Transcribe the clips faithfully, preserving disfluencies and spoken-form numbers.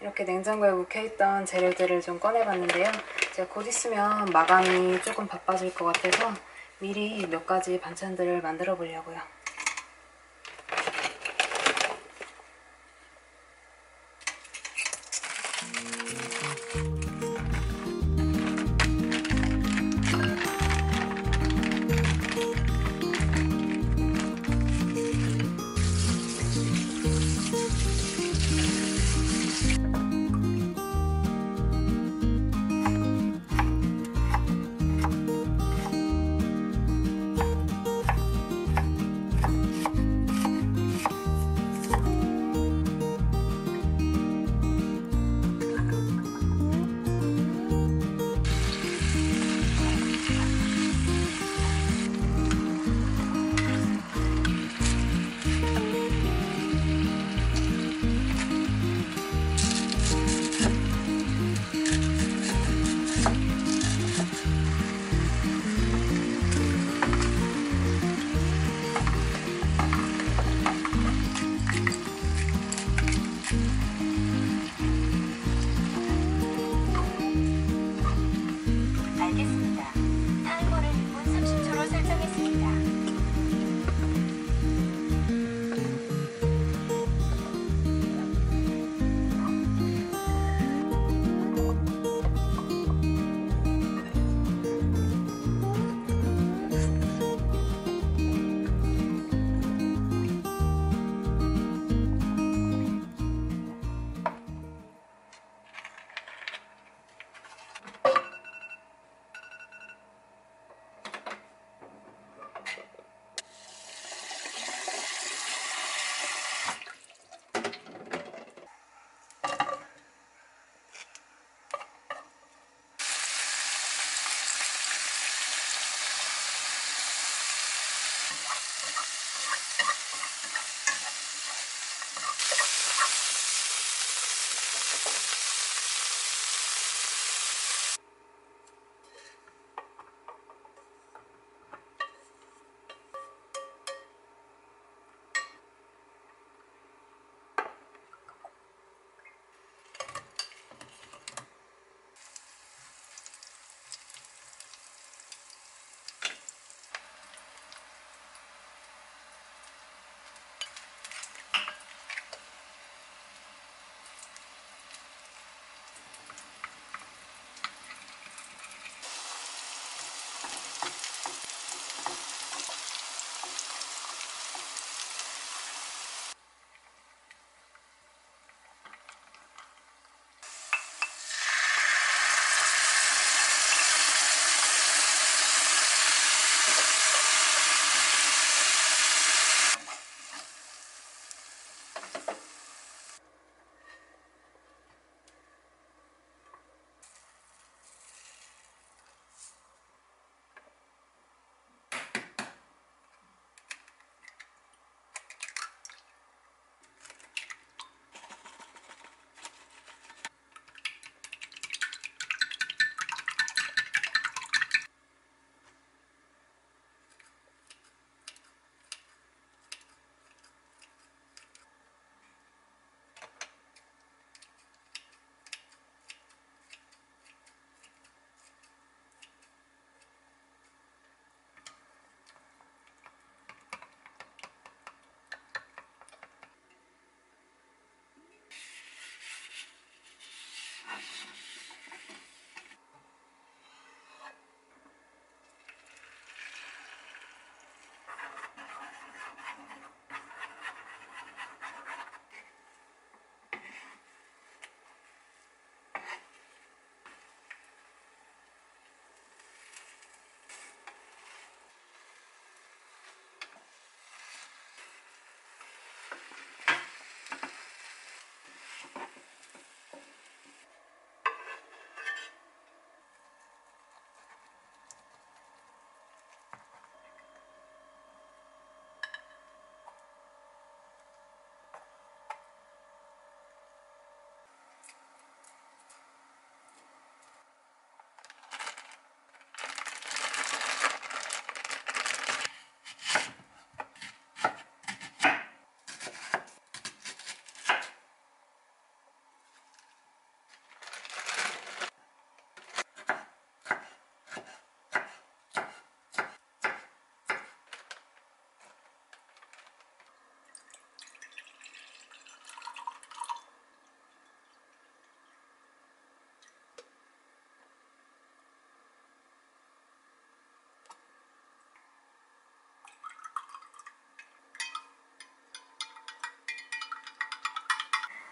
이렇게 냉장고에 묵혀있던 재료들을 좀 꺼내봤는데요. 제가 곧 있으면 마감이 조금 바빠질 것 같아서 미리 몇 가지 반찬들을 만들어 보려고요.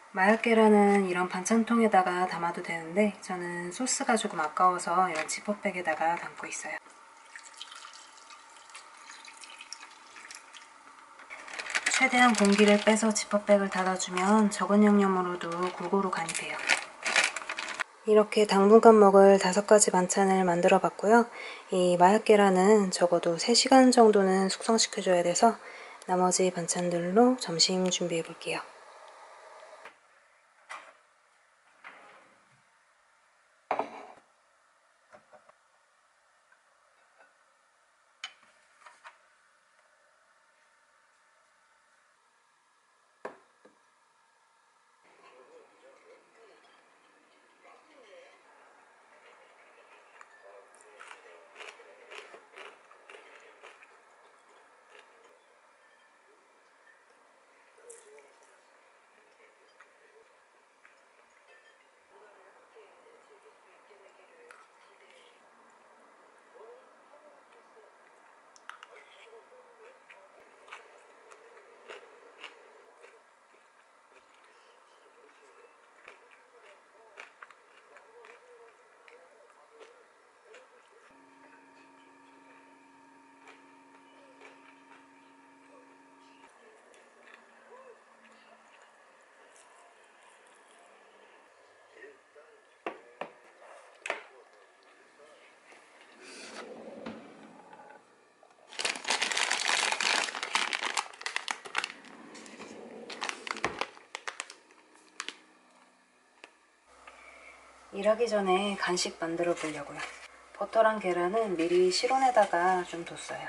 마요 계란은 이런 반찬통에다가 담아도 되는데 저는 소스가 조금 아까워서 이런 지퍼백에다가 담고 있어요. 최대한 공기를 빼서 지퍼백을 닫아주면 적은 양념으로도 골고루 간이 돼요. 이렇게 당분간 먹을 다섯 가지 반찬을 만들어 봤고요. 이 마요 계란은 적어도 세 시간 정도는 숙성시켜줘야 돼서 나머지 반찬들로 점심 준비해 볼게요. 일하기 전에 간식 만들어 보려고요. 버터랑 계란은 미리 실온에다가 좀 뒀어요.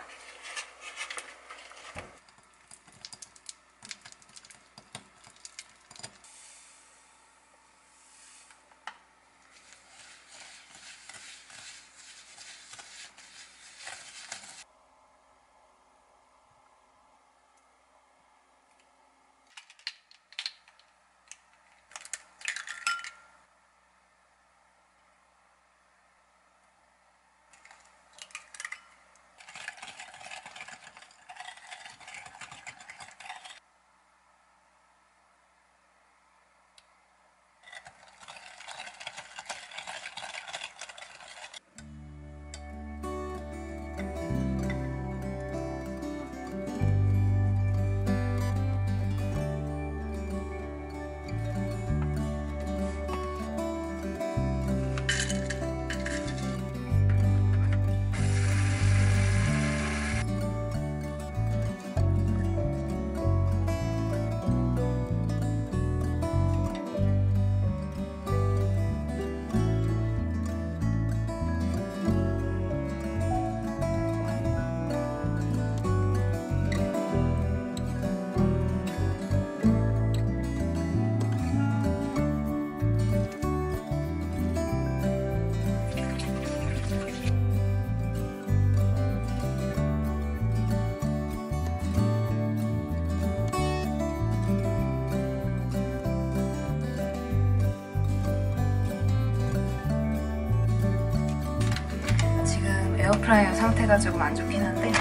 에어프라이어 상태가 조금 안 좋긴 한데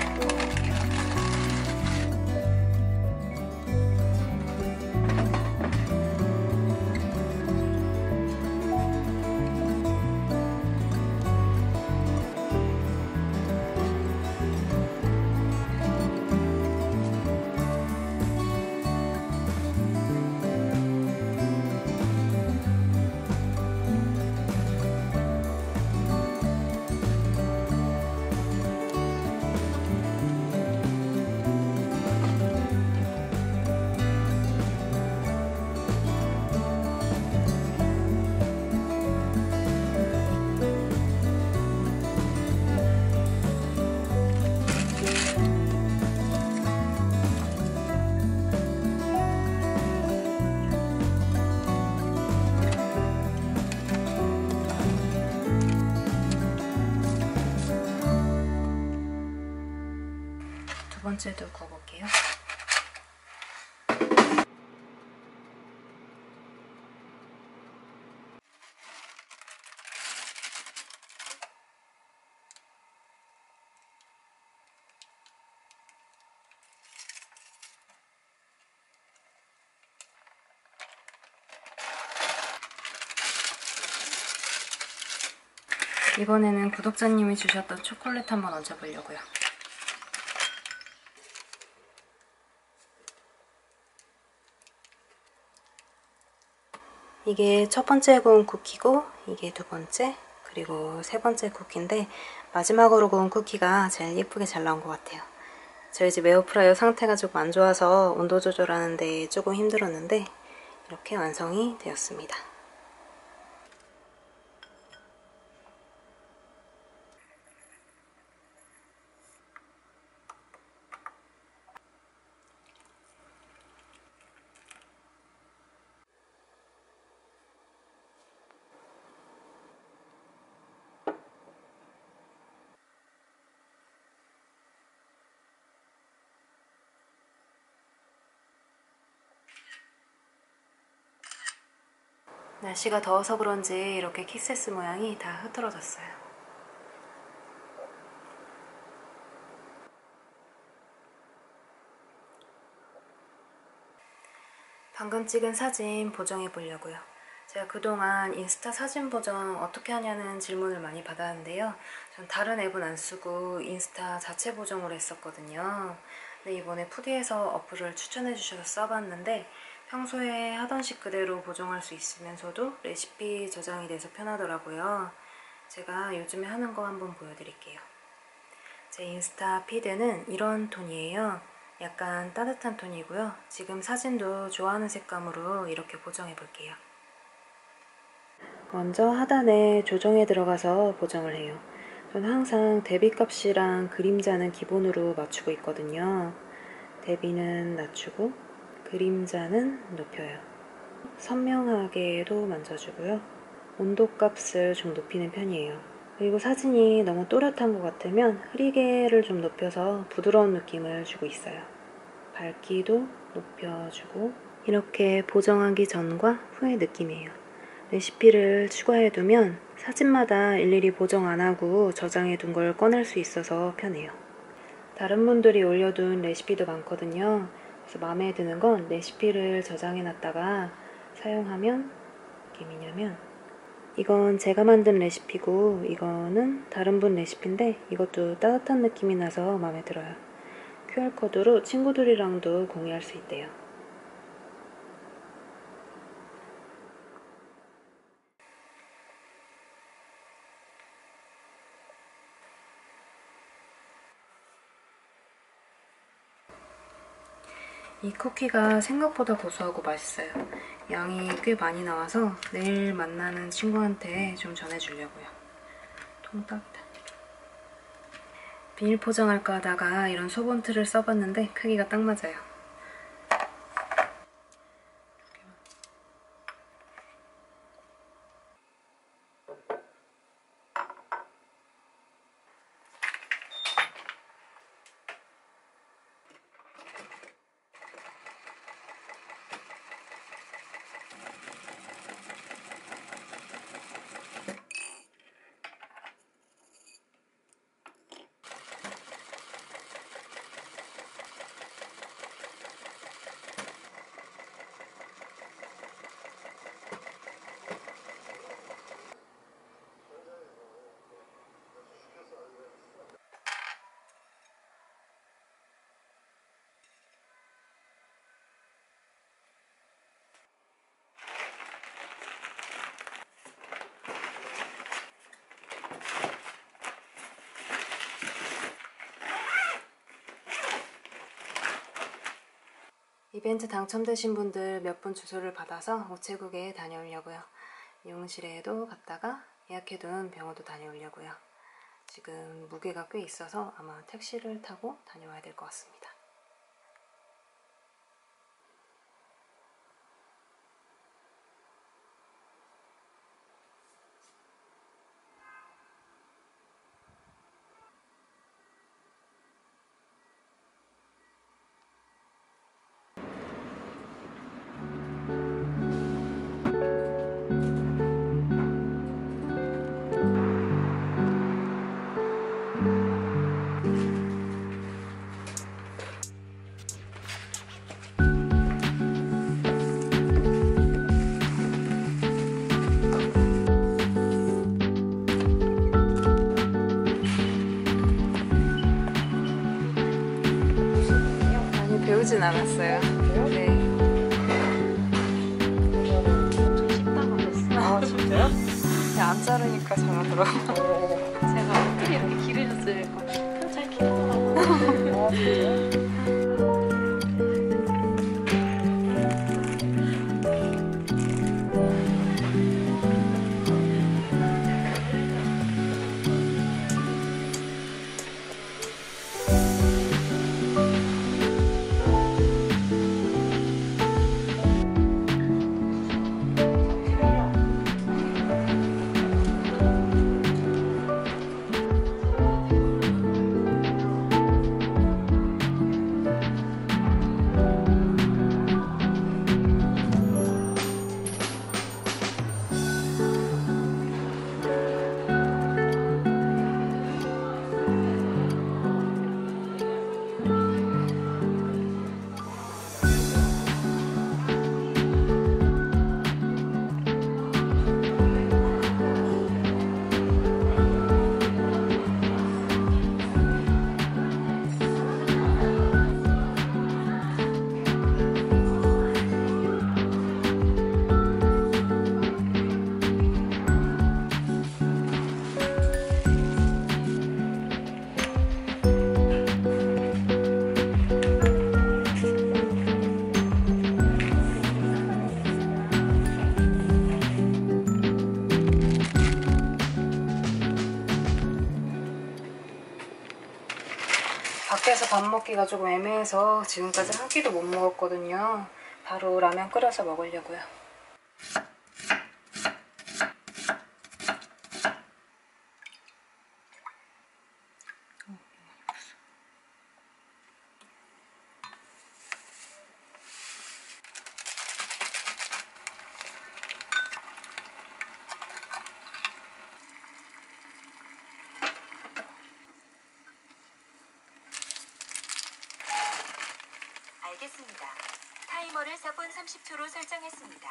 두 번째도 구워볼게요. 이번에는 구독자님이 주셨던 초콜릿 한번 얹어보려고요. 이게 첫 번째 구운 쿠키고 이게 두 번째, 그리고 세 번째 쿠키인데 마지막으로 구운 쿠키가 제일 예쁘게 잘 나온 것 같아요. 저희 집 에어프라이어 상태가 조금 안 좋아서 온도 조절하는데 조금 힘들었는데 이렇게 완성이 되었습니다. 날씨가 더워서 그런지 이렇게 키세스 모양이 다 흐트러졌어요. 방금 찍은 사진 보정해 보려고요. 제가 그동안 인스타 사진 보정 어떻게 하냐는 질문을 많이 받았는데요. 전 다른 앱은 안 쓰고 인스타 자체 보정을 했었거든요. 근데 이번에 푸디에서 어플을 추천해 주셔서 써봤는데 평소에 하던 식 그대로 보정할 수 있으면서도 레시피 저장이 돼서 편하더라고요. 제가 요즘에 하는 거 한번 보여드릴게요. 제 인스타 피드는 이런 톤이에요. 약간 따뜻한 톤이고요. 지금 사진도 좋아하는 색감으로 이렇게 보정해 볼게요. 먼저 하단에 조정에 들어가서 보정을 해요. 저는 항상 대비값이랑 그림자는 기본으로 맞추고 있거든요. 대비는 낮추고 그림자는 높여요. 선명하게도 만져주고요. 온도값을 좀 높이는 편이에요. 그리고 사진이 너무 또렷한 것 같으면 흐리게를 좀 높여서 부드러운 느낌을 주고 있어요. 밝기도 높여주고 이렇게 보정하기 전과 후의 느낌이에요. 레시피를 추가해두면 사진마다 일일이 보정 안하고 저장해둔 걸 꺼낼 수 있어서 편해요. 다른 분들이 올려둔 레시피도 많거든요. 그래서 마음에 드는 건 레시피를 저장해놨다가 사용하면 느낌이냐면 이건 제가 만든 레시피고 이거는 다른 분 레시피인데 이것도 따뜻한 느낌이 나서 마음에 들어요. 큐알코드로 친구들이랑도 공유할 수 있대요. 이 쿠키가 생각보다 고소하고 맛있어요. 양이 꽤 많이 나와서 내일 만나는 친구한테 좀 전해주려고요. 통닭다. 비닐 포장할까 하다가 이런 소본틀을 써봤는데 크기가 딱 맞아요. 이벤트 당첨되신 분들 몇 분 주소를 받아서 우체국에 다녀오려고요. 미용실에도 갔다가 예약해둔 병원도 다녀오려고요. 지금 무게가 꽤 있어서 아마 택시를 타고 다녀와야 될 것 같습니다. 배우진 않았어요. 네. 식당 가셨어요? 아 진짜요? 그냥 안 자르니까 잘하더라고요. 제가 어떻게 이렇게 기르셨을까? 잘 키우더라고요. 아 진짜요? 밖에서 밥 먹기가 조금 애매해서 지금까지 한 끼도 못 먹었거든요. 바로 라면 끓여서 먹으려고요. 알겠습니다. 타이머를 사 분 삼십 초로 설정했습니다.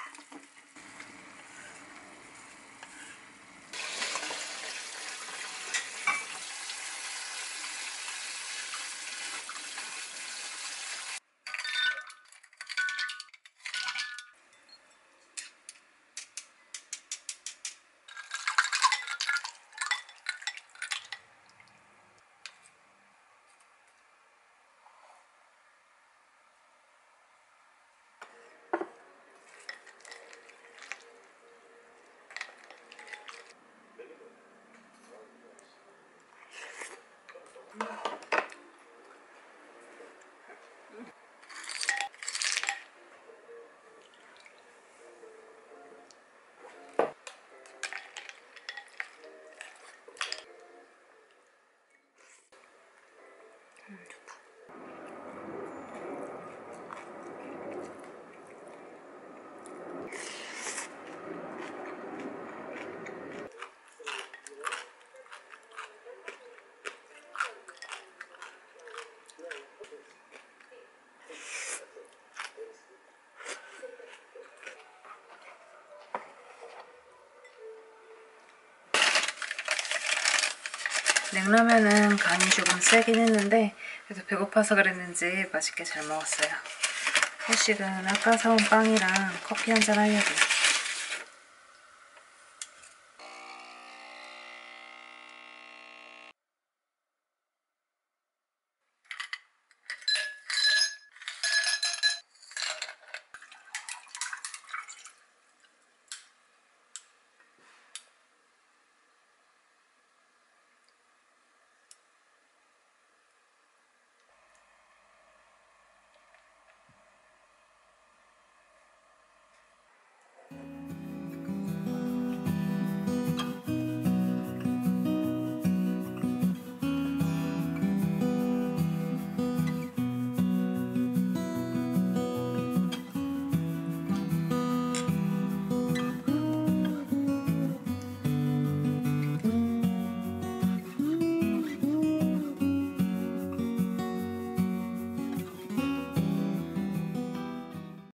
냉라면은 간이 조금 세긴 했는데 그래도 배고파서 그랬는지 맛있게 잘 먹었어요. 후식은 아까 사온 빵이랑 커피 한잔 하려고요.